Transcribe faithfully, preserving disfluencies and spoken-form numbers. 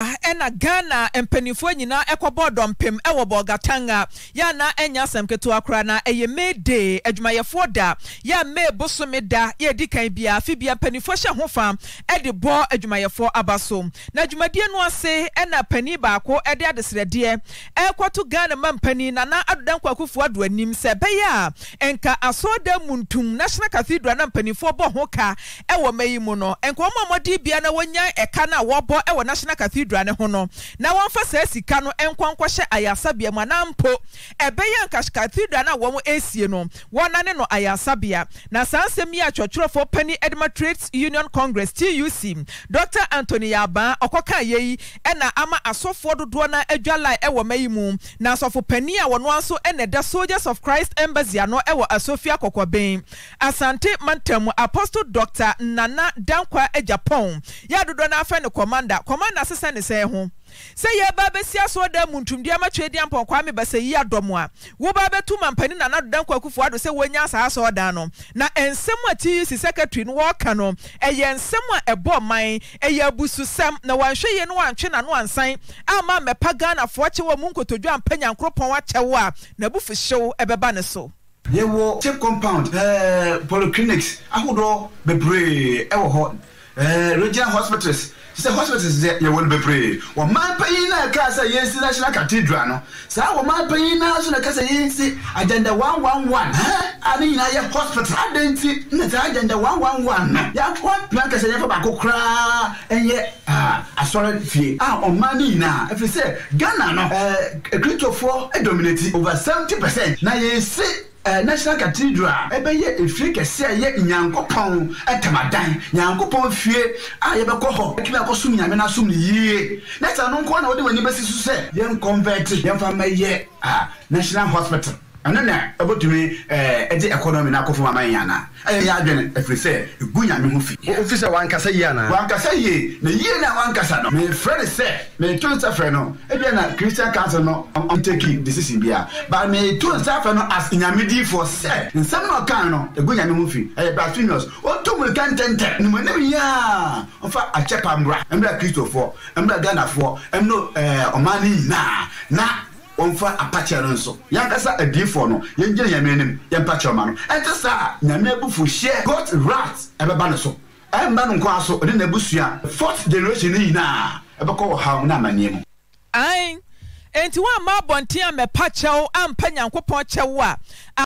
Eba ena Ghana empenifo nyina ekobo dompem ewo Bogatanga ya na enya semketo akra na eye mede adwumayefo da ya me bosome da ye dikan bia afibia penifo hye ho fam e de bo adwumayefo abaso na adwumadie no ase ena pani baako e de adesrede ekwato Ghana mampani na na adodan kwakufu ado anim se beya enka asoda muntum National Cathedral na penifo bo ho ka ewo mayi mu no enka omo modi bia na wonya eka na wobo ewo National Cathedral ne ho no na wonfa sa sika no enkwankwohye ayasabia mu na mpo ebeya nka cathedral na wo esie no wona ne no ayasabia na sansem ya chwotwerofo pani Edma Trades Union Congress T U C Doctor Anthony Yaba okoka yeyi ena ama asofo dodo na adwalai ewo mayimu na asofo pani a wono anso eneda Soldiers of Christ Embassy ano ewo Asofia Kokoben Asante Mantamu Apostle Doctor Nana Dankwa e Japan ya dodo na afa ne commander commander sesa ne se ho se ye ba besia so da muntumdi amatwedi ampon kwa me basa yi adomo a wo ba betu mampani na na dodan kwakufu ado se wonya asa so da no na ensem a T U C secretary no woka no eye ensem a ebo man eye abususem na wanhwe ye no wantwe na no ansan ama mepa Ghana fo chewo mu nkotodwa ampanya nkropon wa chewo a na bufu hyew ebeba ne so ye wo check compound eh polyclinics ahodo bebre e wo ho eh regional hospitals se hospitals ye won be pray wo man payin na ka say yes National Cathedral no sa wo man payin na so na ka say yes agenda one one one eh ani na ye hospital adenti na ta agenda one one one no ya one plan ka say ye fa ba kokra enye ah asore fie ah o man ni na if you say Ghana no eh Christopher e dominate over seventy percent na ye say Uh, National Cathedral ebe ye efie kese ye nyankopon etamadan nyankopon fie a ye bekọ ho ekime akosum nyame na sum yie na ta no nko na wode wani besi su se ye convert ye fa maye ah National Hospital anana abotumi eh edi economy na akofo mama yana aye ya adwene efrise egunya me ho fi office wan kasa yi ana wan kasa yi na yi na wan kasa no me friend say me tun sa friend no e bia na Christian Council no am taking decision bia but me tun sa friend no as nyamedi for say nsam no kan no egunya me ho fi eh blasphemous o to mu kan tente ni mo ne ya ofa a chepa mbra mbra Christopher mbra Ghana for emno eh omani na na onfa apache no nso yankasa adifo no yenje nyame nim yempache ma no ente sa nyame abufu share got rat ebeba ne so emba no nko aso ode na abusua fourth generation ni na ebekọ ha na amanie mu ai enti wa ma bontia me pache o ampa nyankopon chewo a